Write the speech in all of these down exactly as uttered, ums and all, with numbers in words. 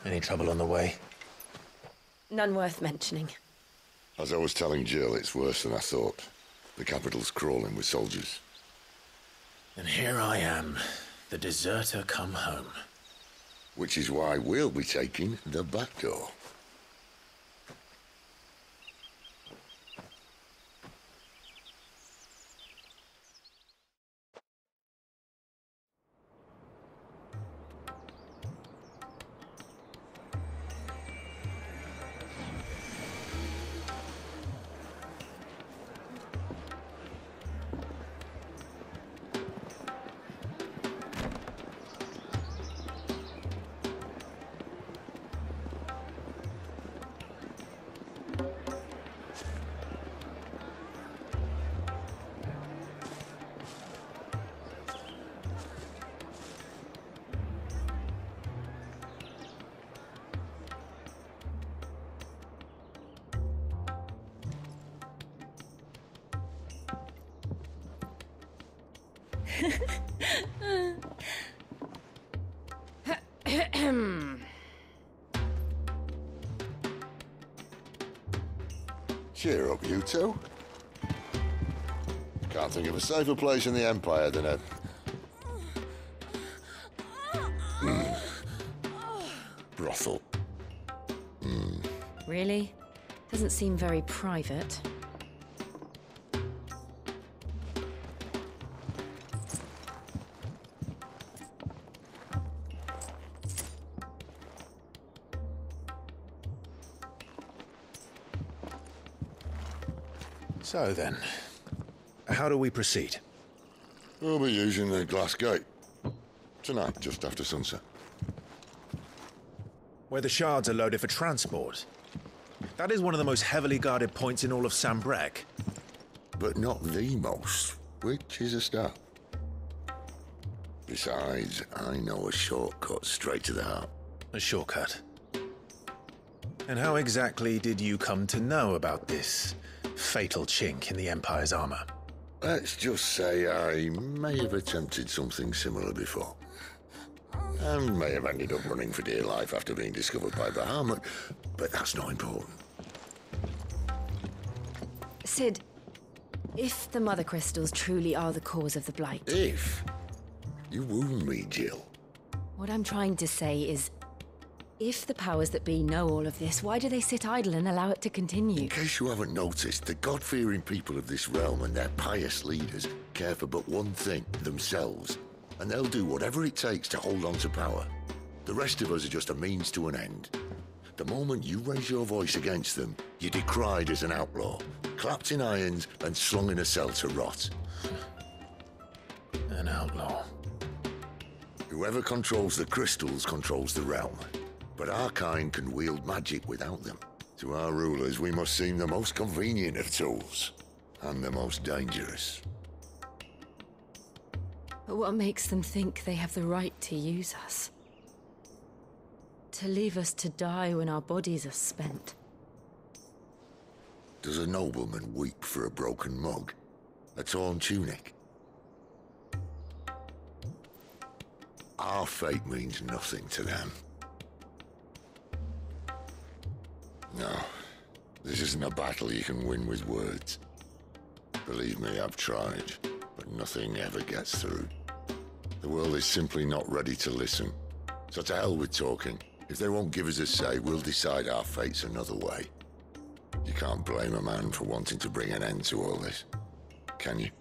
Any trouble on the way? None worth mentioning. As I was telling Jill, it's worse than I thought. The capital's crawling with soldiers. And here I am, the deserter come home. Which is why we'll be taking the back door. Cheer up, you two. Can't think of a safer place in the Empire than a... Mm. brothel. Mm. Really? Doesn't seem very private. So then, how do we proceed? We'll be using the glass gate. Tonight, just after sunset. Where the shards are loaded for transport. That is one of the most heavily guarded points in all of Sanbreque. But not the most, which is a start. Besides, I know a shortcut straight to the heart. A shortcut. And how exactly did you come to know about this fatal chink in the Empire's armor? Let's just say I may have attempted something similar before. And may have ended up running for dear life after being discovered by Bahamut, but that's not important. Cid, if the Mother Crystals truly are the cause of the Blight... If? You wound me, Jill. What I'm trying to say is, if the powers that be know all of this, why do they sit idle and allow it to continue? In case you haven't noticed, the God-fearing people of this realm and their pious leaders care for but one thing, themselves. And they'll do whatever it takes to hold on to power. The rest of us are just a means to an end. The moment you raise your voice against them, you're decried as an outlaw, clapped in irons and slung in a cell to rot. An outlaw. Whoever controls the crystals controls the realm. But our kind can wield magic without them. To our rulers, we must seem the most convenient of tools, and the most dangerous. But what makes them think they have the right to use us? To leave us to die when our bodies are spent? Does a nobleman weep for a broken mug? A torn tunic? Our fate means nothing to them. No, this isn't a battle you can win with words. Believe me, I've tried, but nothing ever gets through. The world is simply not ready to listen. So to hell with talking. If they won't give us a say, we'll decide our fates another way. You can't blame a man for wanting to bring an end to all this, can you?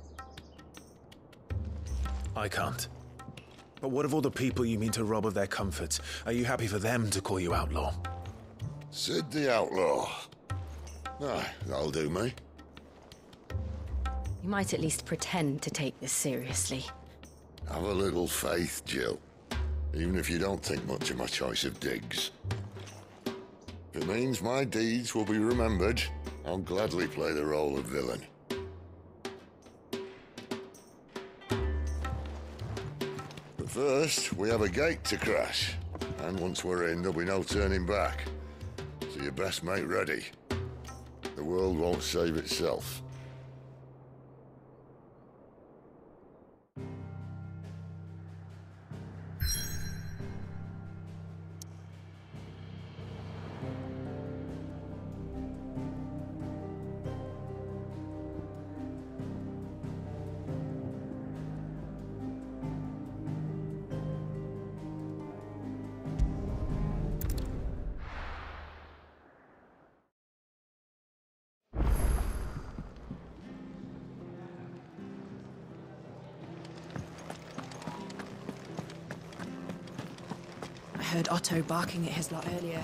I can't. But what of all the people you mean to rob of their comforts? Are you happy for them to call you outlaw? Cid the Outlaw. Ah, that'll do me. You might at least pretend to take this seriously. Have a little faith, Jill. Even if you don't think much of my choice of digs. If it means my deeds will be remembered, I'll gladly play the role of villain. But first, we have a gate to crash. And once we're in, there'll be no turning back. So you best make ready. The world won't save itself. heard Otto barking at his lot earlier.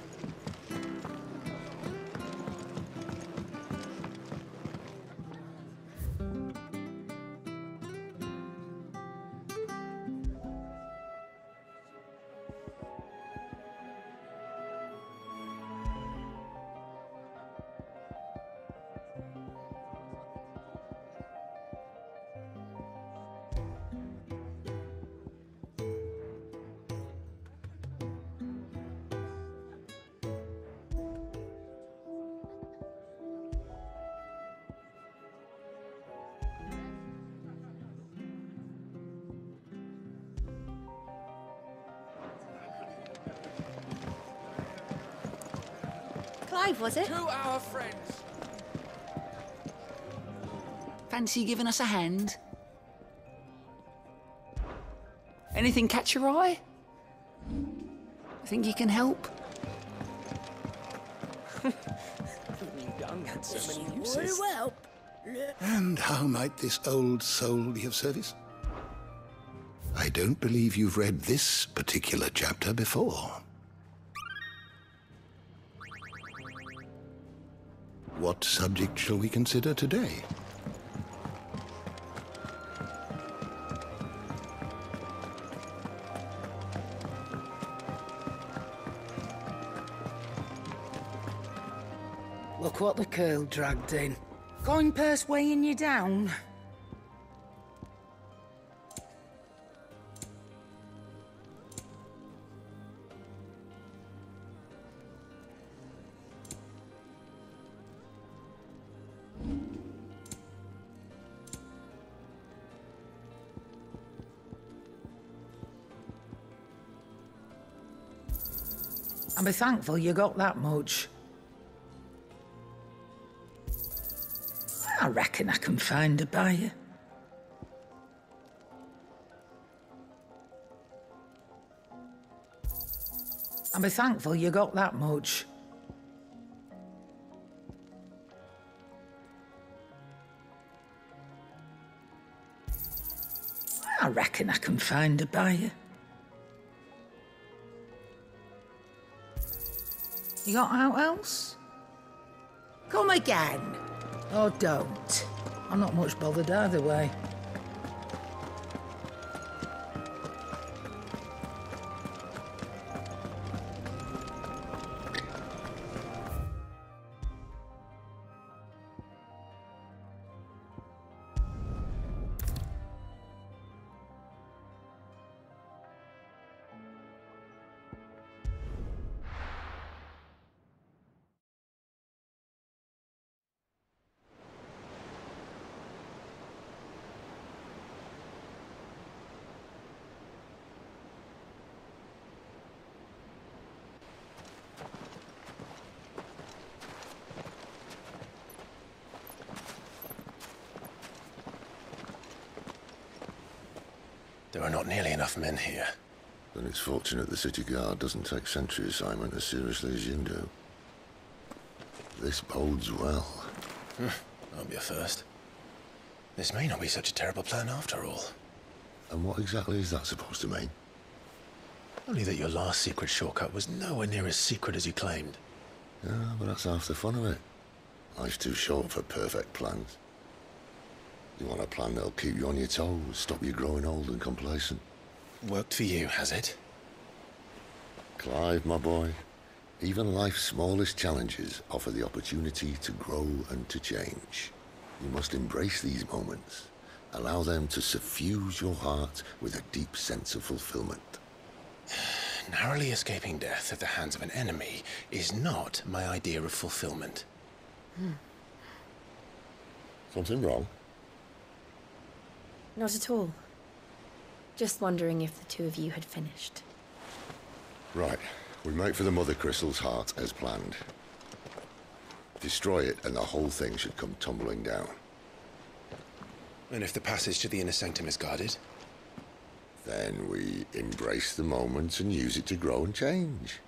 Clive, was it? To our friends. Fancy giving us a hand? Anything catch your eye? Think you can help? And how might this old soul be of service? I don't believe you've read this particular chapter before. What subject shall we consider today? Look what the curl dragged in. Coin purse weighing you down. I'll be thankful you got that much. I reckon I can find a buyer. I'll be thankful you got that much. I reckon I can find a buyer. You got out else? Come again. Or don't. I'm not much bothered either way. There are not nearly enough men here. Then it's fortunate the city guard doesn't take sentry assignment as seriously as you do. This bodes well. Hmm, won't be a first. This may not be such a terrible plan after all. And what exactly is that supposed to mean? Only that your last secret shortcut was nowhere near as secret as you claimed. Yeah, but that's half the fun of it. Life's too short for perfect plans. You want a plan that'll keep you on your toes, stop you growing old and complacent. Worked for you, has it? Clive, my boy, even life's smallest challenges offer the opportunity to grow and to change. You must embrace these moments. Allow them to suffuse your heart with a deep sense of fulfillment. Narrowly escaping death at the hands of an enemy is not my idea of fulfillment. Hmm. Something wrong? Not at all. Just wondering if the two of you had finished. Right. We make for the Mother Crystal's heart as planned. Destroy it and the whole thing should come tumbling down. And if the passage to the inner sanctum is guarded? Then we embrace the moment and use it to grow and change.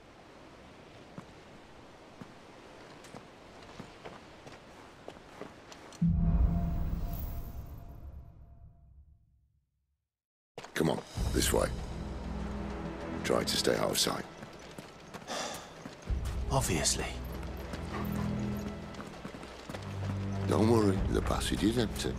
Come on, this way. Try to stay out of sight. Obviously. Don't worry, the passage is empty.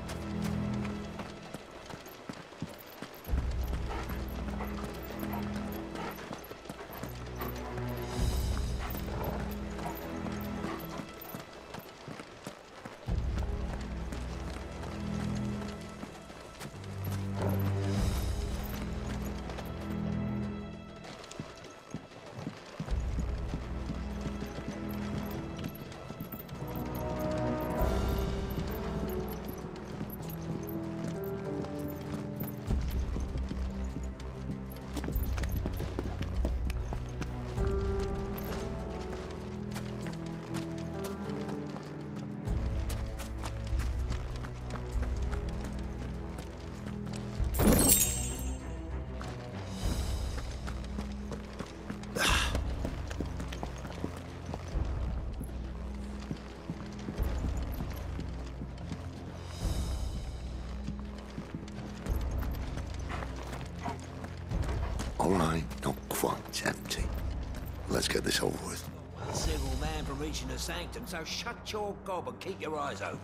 All right, not quite empty. Let's get this over with. A civil man for reaching the sanctum, so shut your gob and keep your eyes open.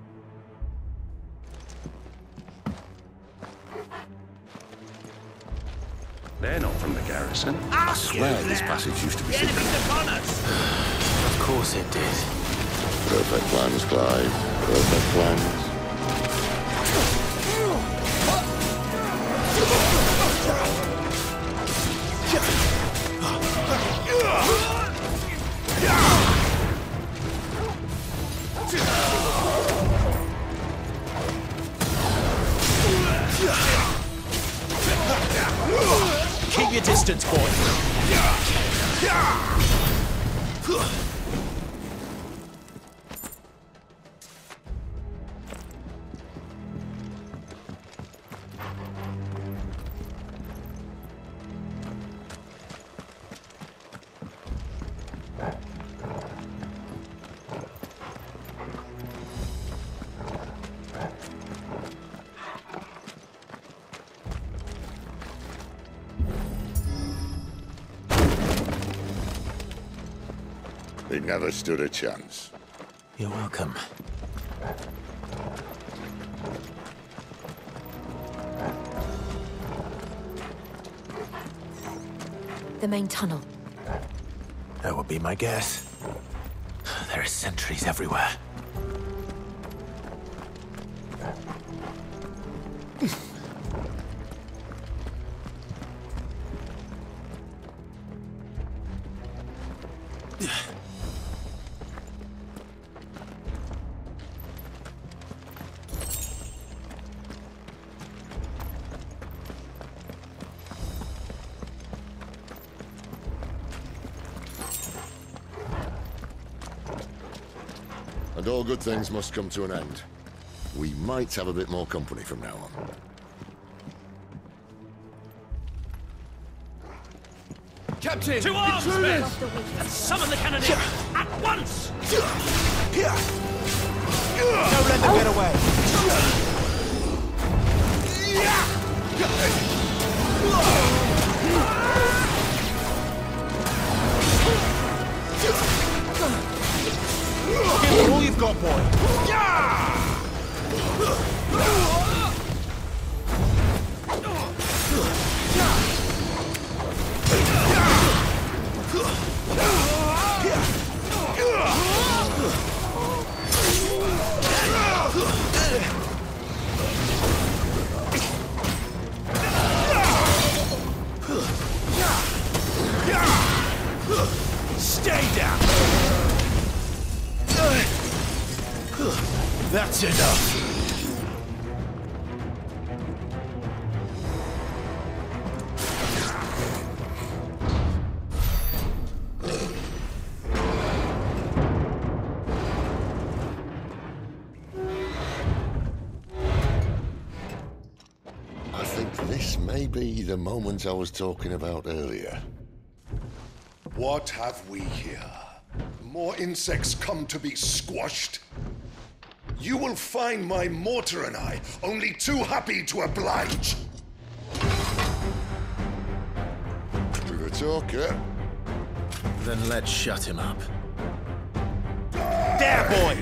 They're not from the garrison. I swear this passage used to be secret. Upon us! Of course it did. Perfect plans, Clive. Perfect plans. Keep your distance, boy. He never stood a chance. You're welcome. The main tunnel. That would be my guess. There are sentries everywhere. And all good things must come to an end. We might have a bit more company from now on. Captain! To arms, men! And summon the cannoneer! At once! Don't let them get away! Give it all you've got, boy! Stay down! That's enough! I think this may be the moment I was talking about earlier. What have we here? More insects come to be squashed? You will find my mortar and I only too happy to oblige. talker. Then let's shut him up. There, boy!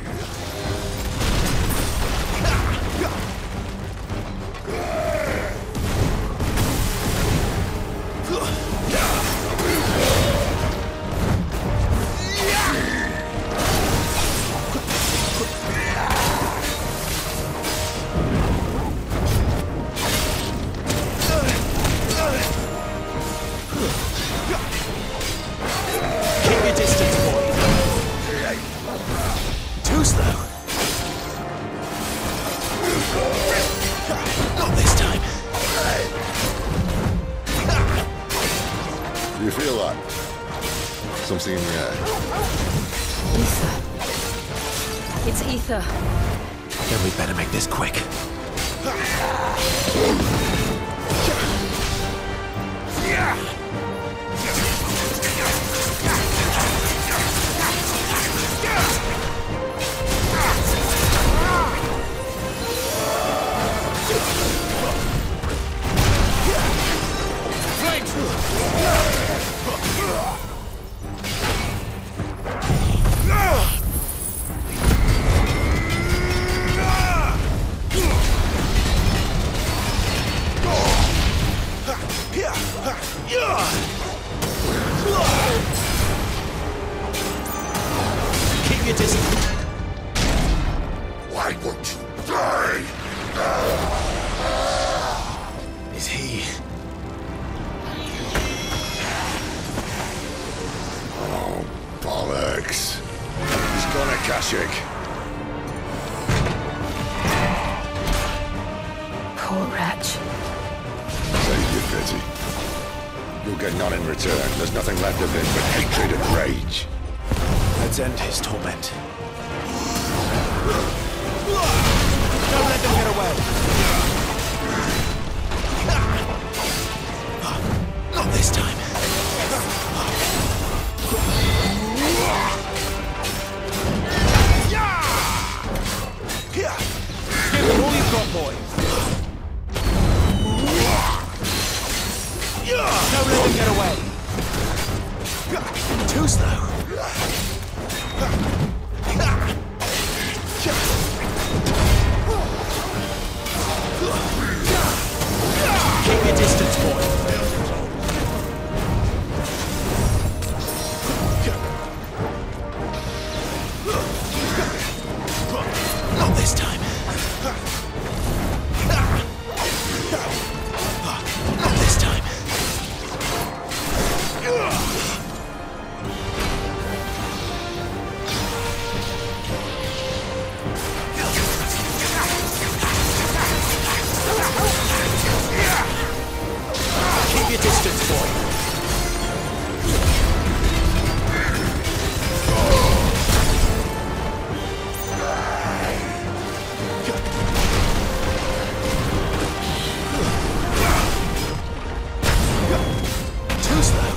Keep your distance, boy. Too slow. Not this time. Do you feel that? Something in the air? Ether. It's ether. Then we better make this quick. Keep your distance. Why won't you die? Is he? Oh, bollocks. He's gone, Akashic. Poor wretch. Save your pity. You'll get none in return. There's nothing left of him but hatred and rage. Let's end his torment. Don't let them get away! Not this time. Give it all you've got, boy. Don't let them get away. Too slow. Keep your distance, boy. Not this time. Not this time. Keep your distance, boy. Too slow.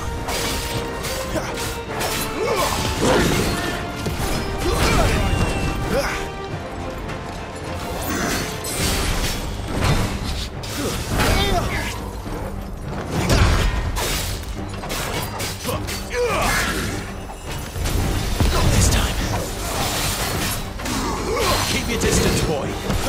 Not this time. Keep your distance, boy.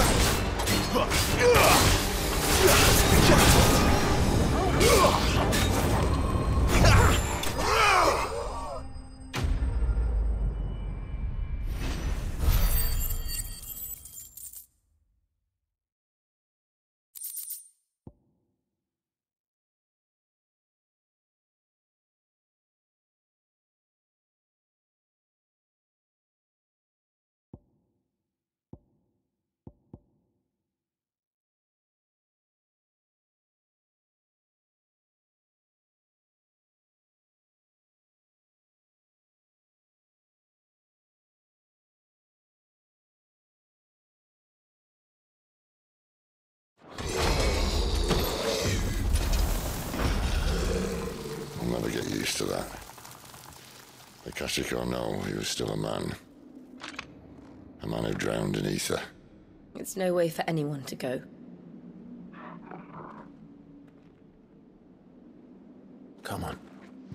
I'll never get used to that. Akashic or no, he was still a man. A man who drowned in ether. It's no way for anyone to go. Come on.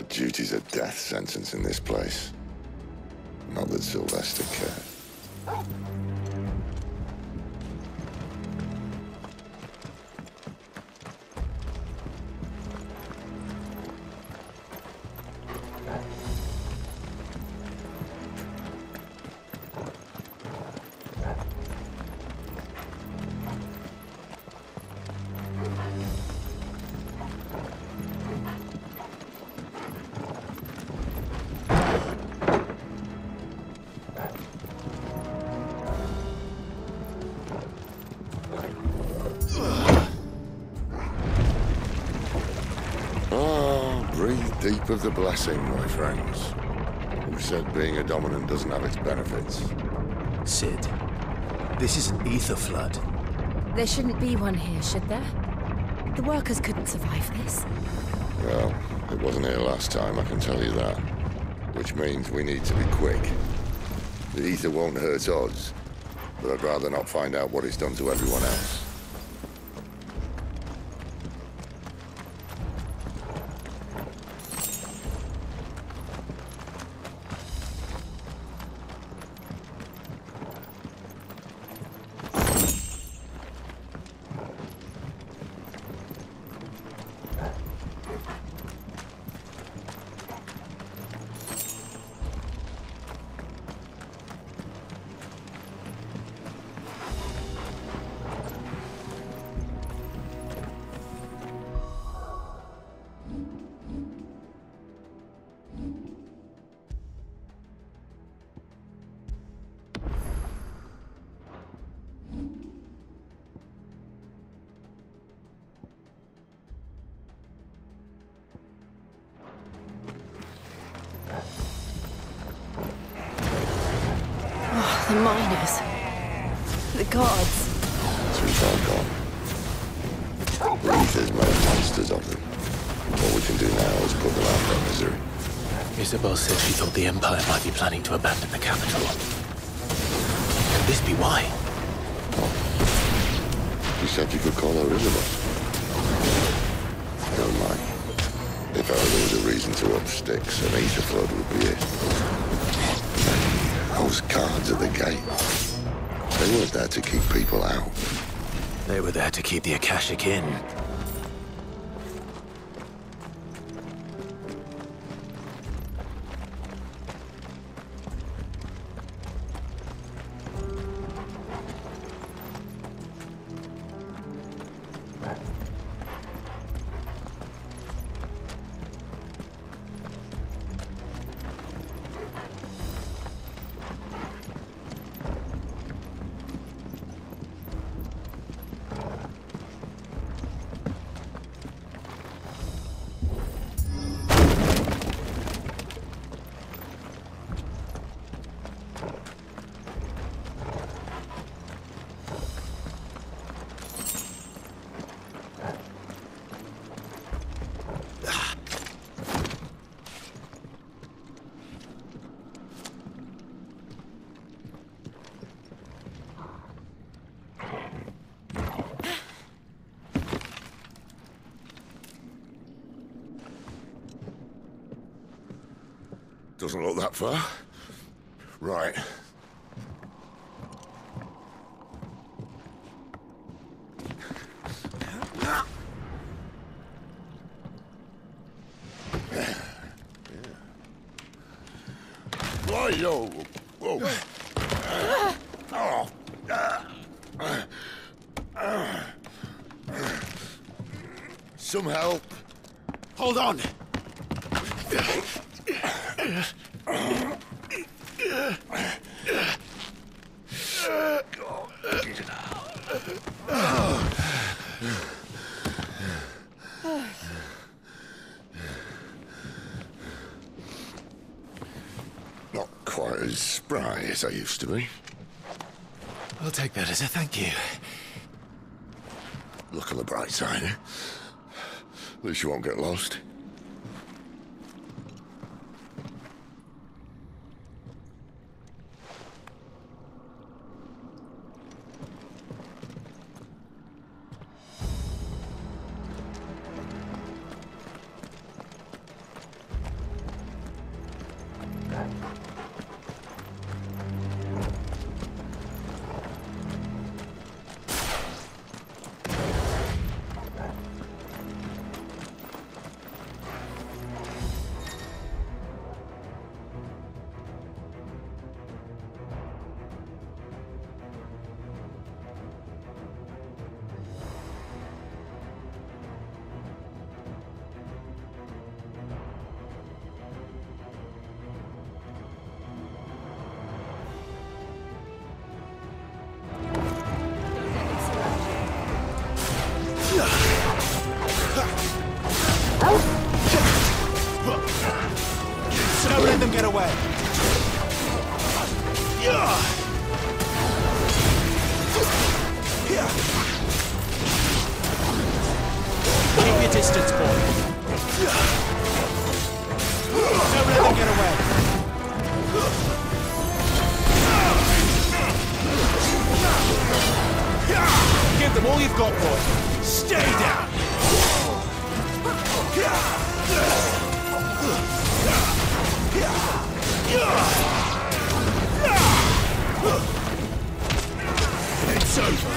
duty's a death sentence in this place. Not that Sylvester cared. Deep of the blessing, my friends. Who said being a dominant doesn't have its benefits? Cid, this is an ether flood. There shouldn't be one here, should there? The workers couldn't survive this. Well, it wasn't here last time, I can tell you that. Which means we need to be quick. The ether won't hurt us, but I'd rather not find out what it's done to everyone else. The miners. The gods. Too far gone. The ether's made monsters of them. All we can do now is put them out of their misery. Isabel said she thought the Empire might be planning to abandon the capital. Could this be why? Oh. She said you could call her Isabel. Never mind. If ever there was a reason to up sticks, an ether flood would be it. Those guards at the gate. They weren't there to keep people out. They were there to keep the Akashic in. Doesn't look that far. Right. Why, yo? Whoa. Oh. Some help. Hold on. Not quite as spry as I used to be. I'll take that as a thank you. Look on the bright side, eh? At least you won't get lost. Don't let them get away. Keep your distance, boy. Don't let them get away. Give them all you've got, boy. Stay down. It's over.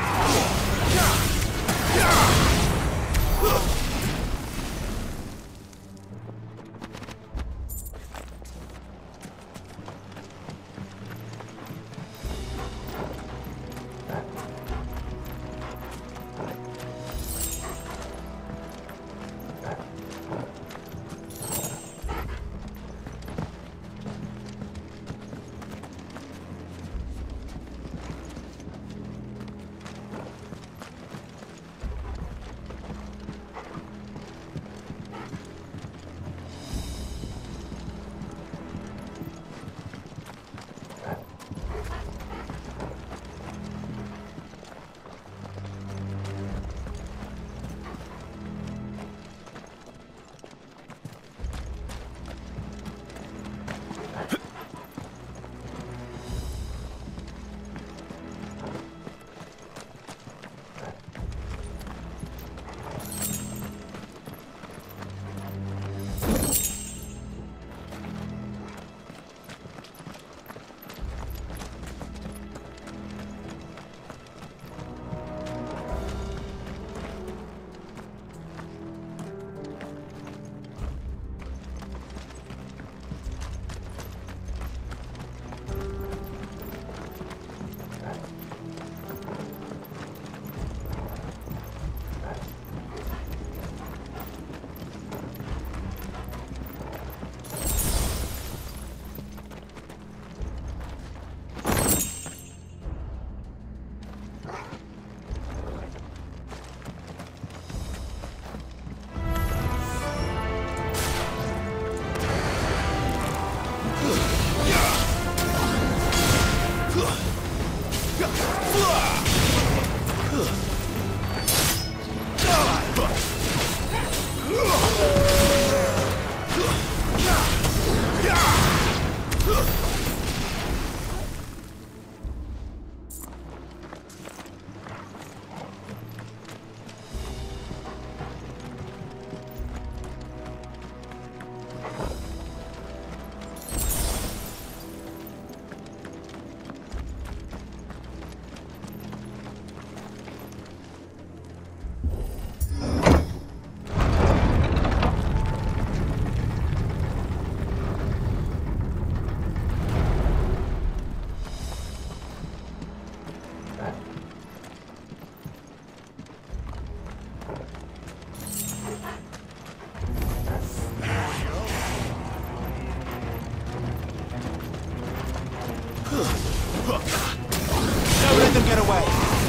Don't let them get away.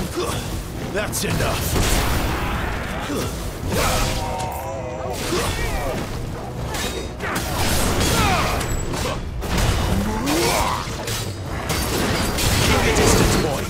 That's enough. Keep your distance, boy.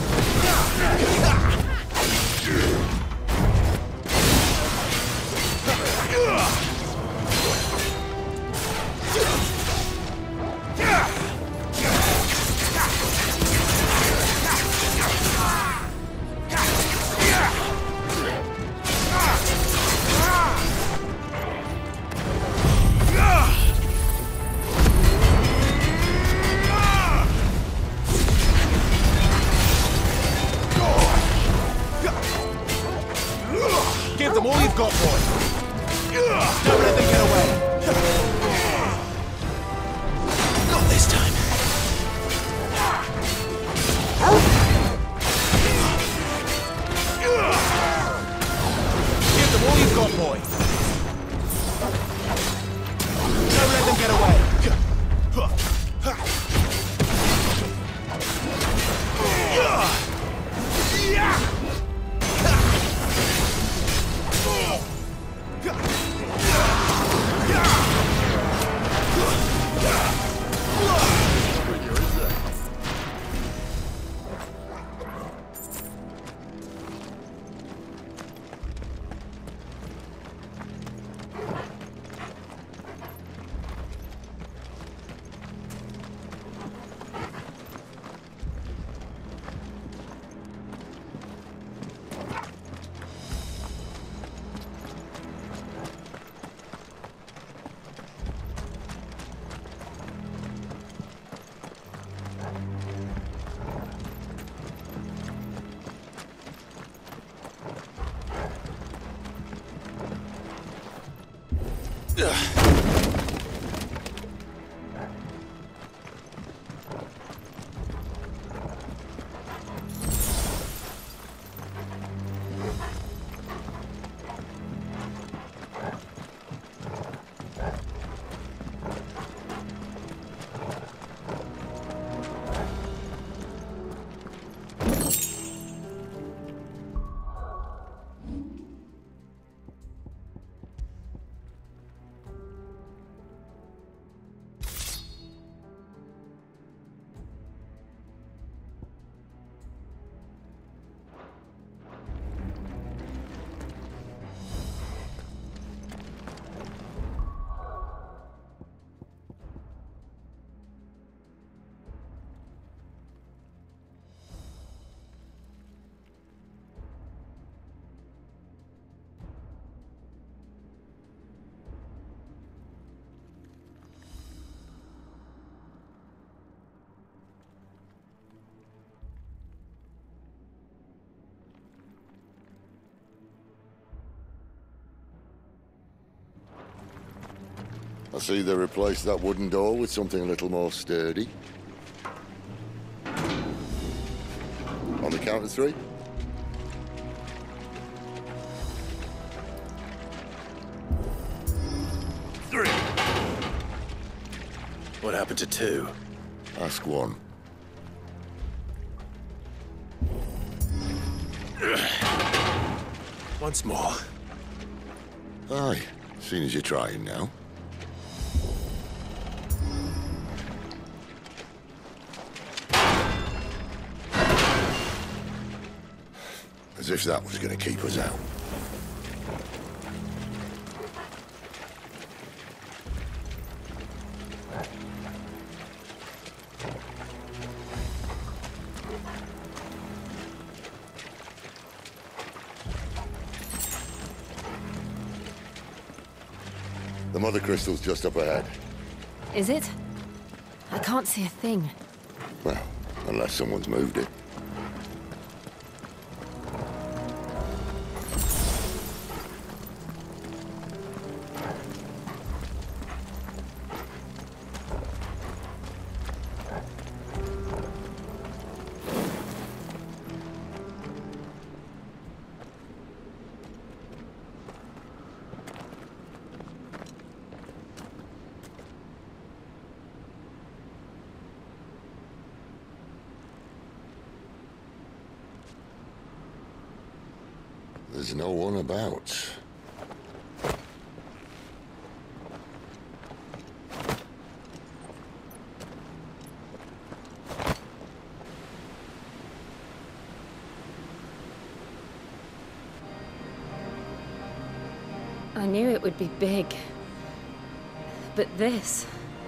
I see they replaced that wooden door with something a little more sturdy. On the count of three. Three. What happened to two? Ask one. Once more. Aye, seeing as you're trying now. As if that was going to keep us out. The Mother Crystal's just up ahead. Is it? I can't see a thing. Well, unless someone's moved it. There's no one about. I knew it would be big. But this...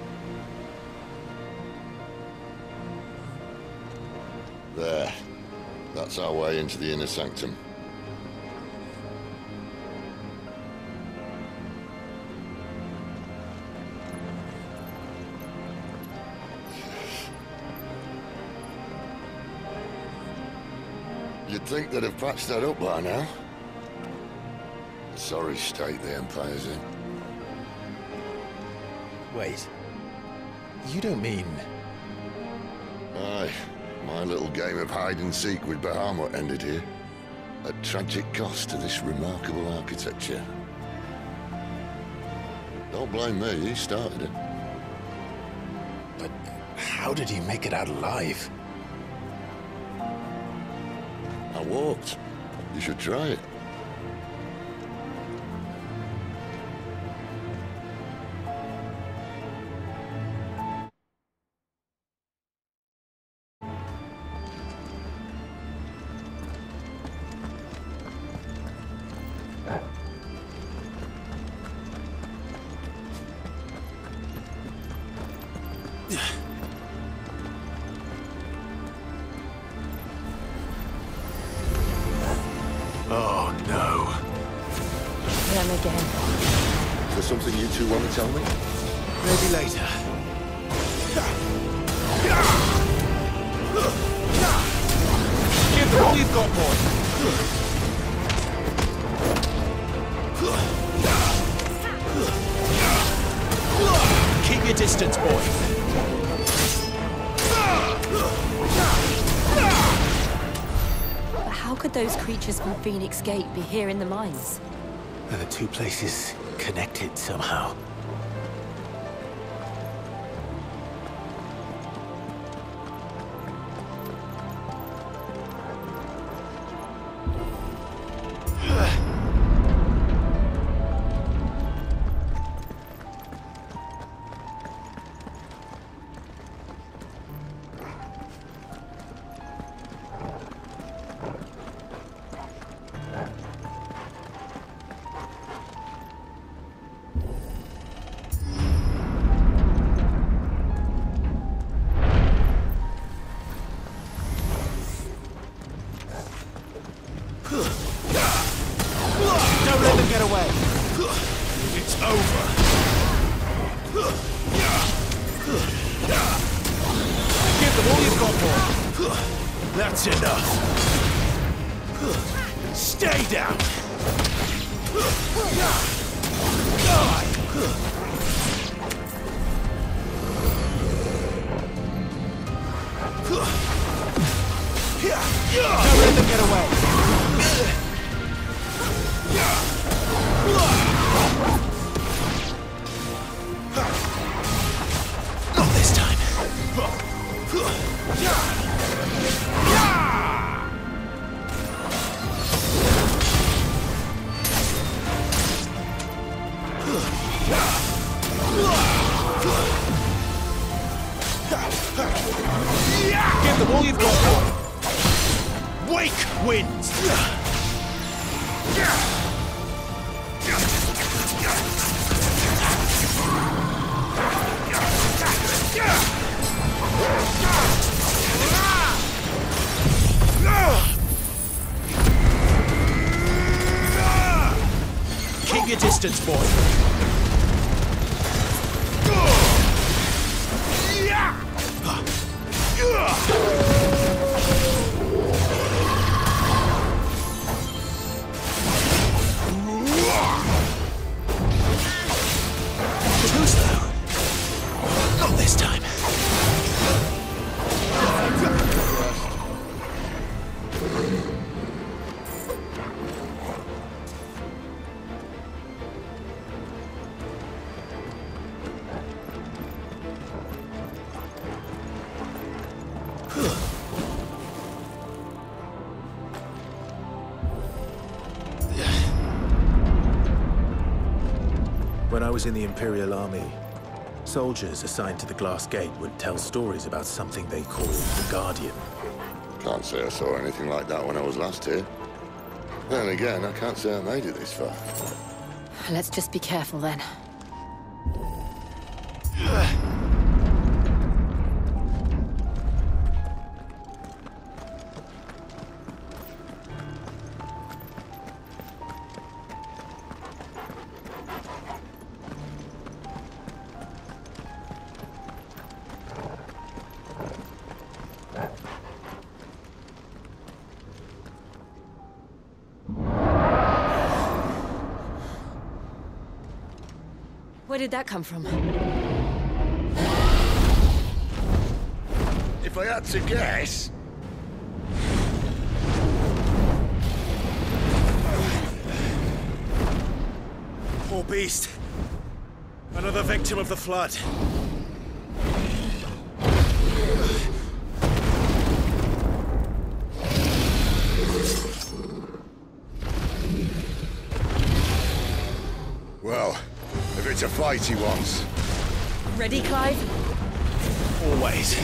There. That's our way into the inner sanctum. You'd think they'd have patched that up by now. Sorry state the Empire's in. Wait. You don't mean... Aye. My little game of hide-and-seek with Bahamut ended here. At tragic cost to this remarkable architecture. Don't blame me, he started it. But how did he make it out alive? I walked. You should try it. Oh, no. Them again. Is there something you two want to tell me? Maybe later. Give them all you've got, boy. Keep your distance, boy. But how could those creatures from Phoenix Gate be here in the mines? Are the two places connected somehow? Don't let them get away. It's over. Give them all you've got, boy. That's enough. Stay down. Die. Don't let them get away. Not this time. Give them all you've got, boy. Wake wins. Keep your distance, boy. Too slow. Not this time. When I was in the Imperial Army, soldiers assigned to the Glass Gate would tell stories about something they called the Guardian. Can't say I saw anything like that when I was last here. Then again, I can't say I made it this far. Let's just be careful then. Where did that come from? If I had to guess... Poor beast. Another victim of the Flood. Well, if it's a fight he wants. Ready, Clive? Always.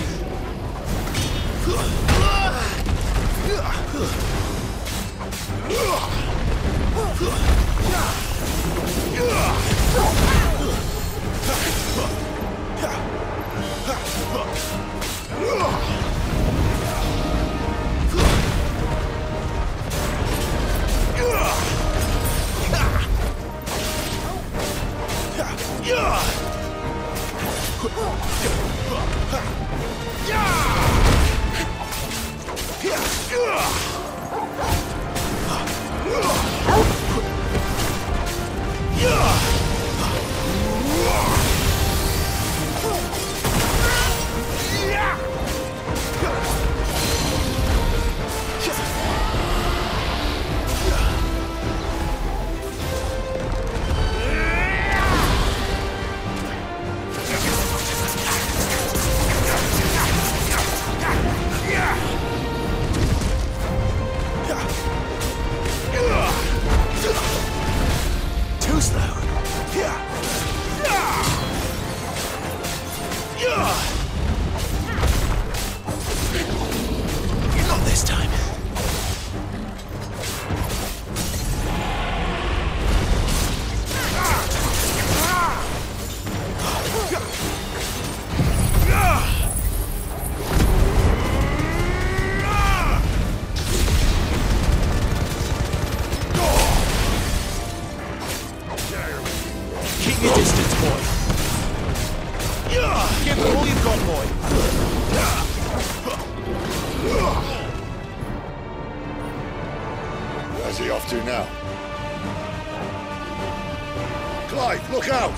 Not this time. Keep your distance, boy. Give them all you've got, boy. Where's he off to now? Clive, look out!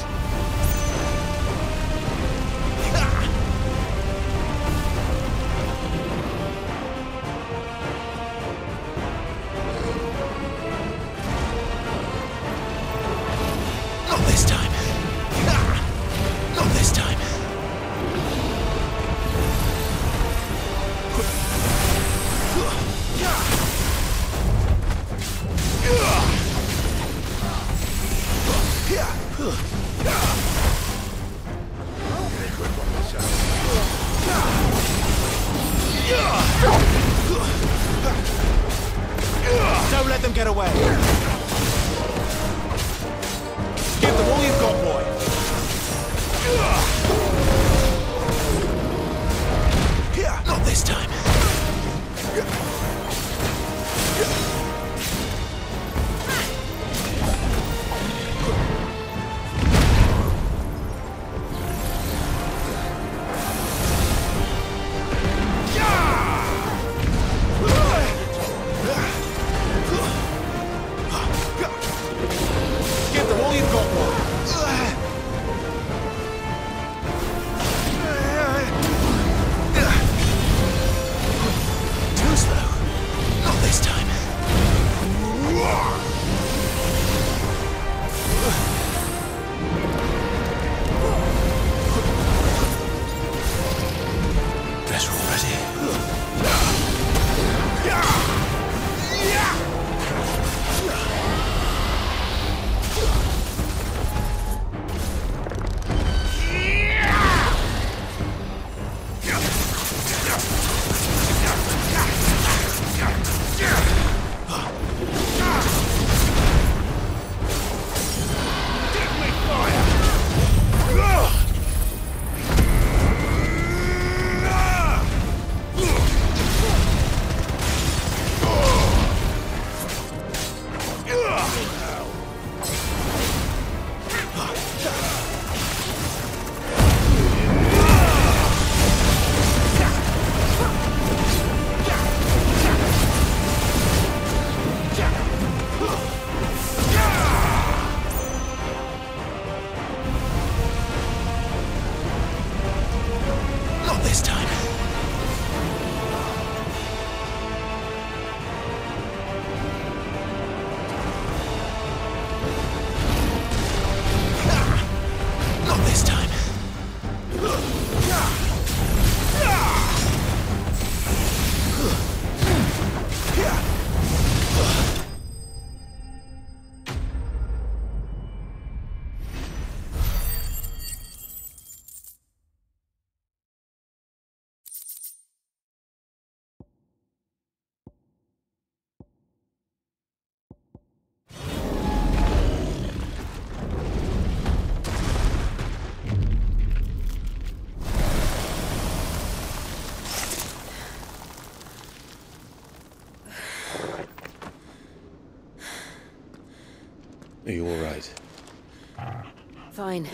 Not this time. Not this time. Don't let them get away. Give them all you've got, boy. Not this time. Give them all you've got, boy. Too slow. Not this time. Better already. Not this time. Not this time. Are you all right? Fine.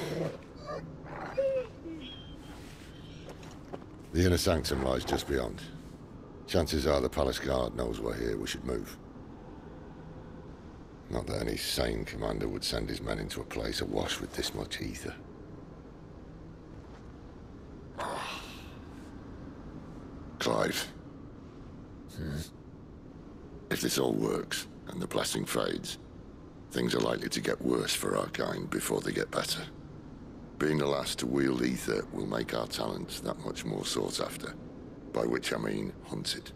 The inner sanctum lies just beyond. Chances are the palace guard knows we're here. We should move. Not that any sane commander would send his men into a place awash with this much ether. Clive. Hmm. If this all works, and the blessing fades, things are likely to get worse for our kind before they get better. Being the last to wield ether will make our talents that much more sought after, by which I mean hunted.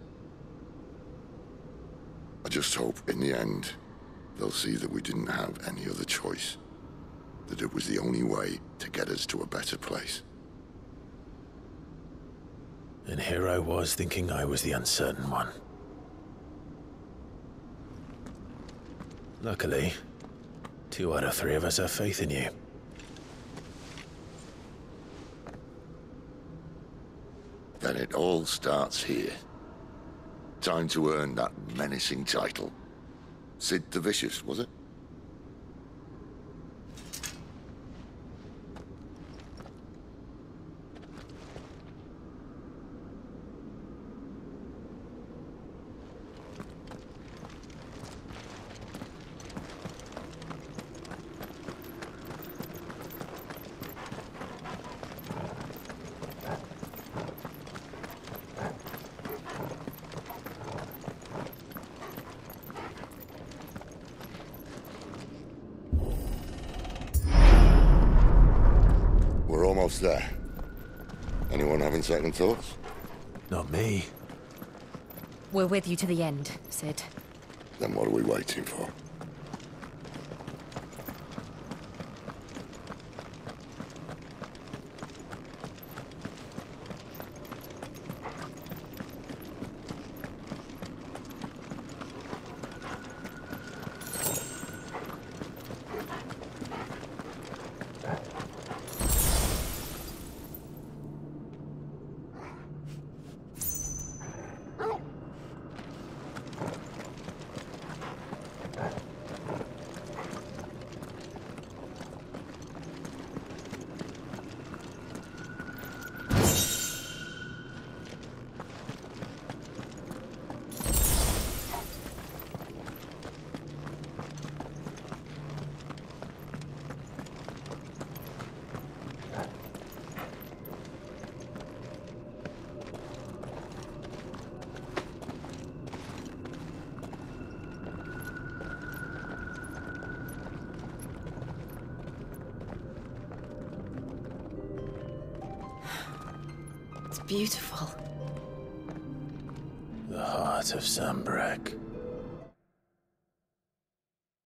I just hope, in the end, they'll see that we didn't have any other choice, that it was the only way to get us to a better place. And here I was thinking I was the uncertain one. Luckily, two out of three of us have faith in you. Then it all starts here. Time to earn that menacing title. Sid the Vicious, was it? We're almost there. Anyone having second thoughts? Not me. We're with you to the end, Sid. Then what are we waiting for? It's beautiful. The heart of Sanbreque.